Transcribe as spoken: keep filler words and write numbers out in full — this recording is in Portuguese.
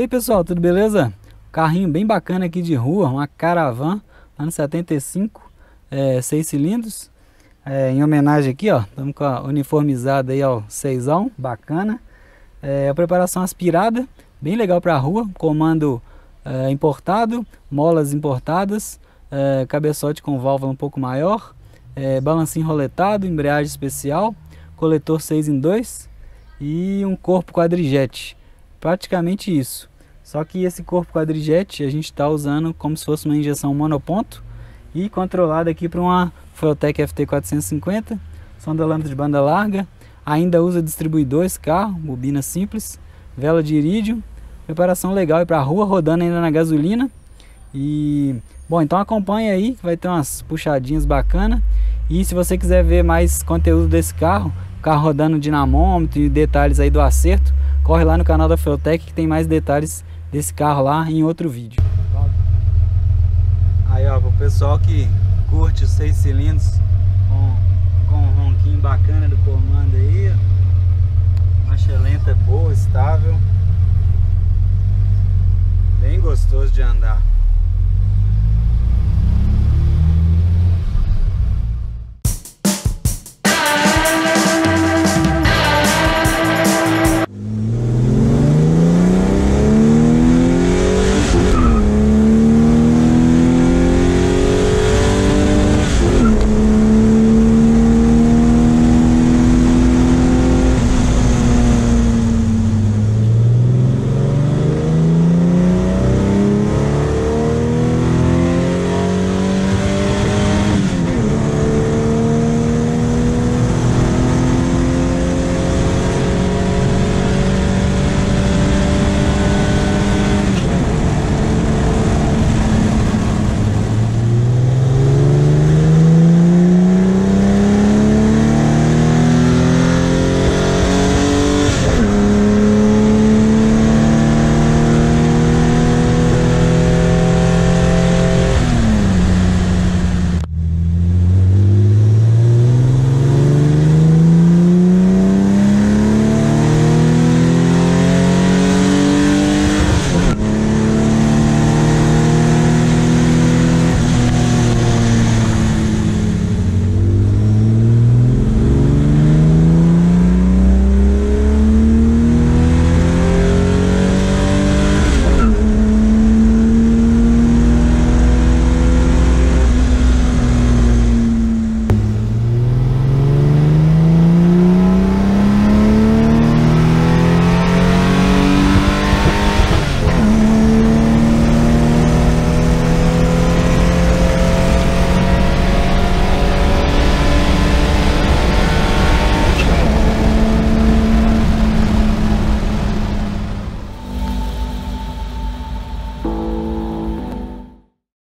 aí pessoal, tudo beleza? Carrinho bem bacana aqui de rua, uma Caravan, ano setenta e cinco, é, seis cilindros, é, em homenagem aqui ó, estamos com a uniformizada aí ó, seisão, bacana, é, a preparação aspirada, bem legal para a rua, comando é, importado, molas importadas, é, cabeçote com válvula um pouco maior, é, balancinho roletado, embreagem especial, coletor seis em dois e um corpo quadrigete. Praticamente isso, só que esse corpo quadrigete a gente está usando como se fosse uma injeção monoponto e controlado aqui para uma Foiltec F T quatrocentos e cinquenta, sonda lambda de banda larga, ainda usa distribuidor esse carro, bobina simples, vela de irídio, preparação legal para a rua, rodando ainda na gasolina. E bom, então acompanha aí que vai ter umas puxadinhas bacana. E se você quiser ver mais conteúdo desse carro, carro rodando dinamômetro e detalhes aí do acerto, corre lá no canal da Foiltec que tem mais detalhes desse carro lá em outro vídeo. Aí ó, pro pessoal que curte os seis cilindros com, com um ronquinho bacana do comando aí, ó. Marcha lenta boa, estável, bem gostoso de andar.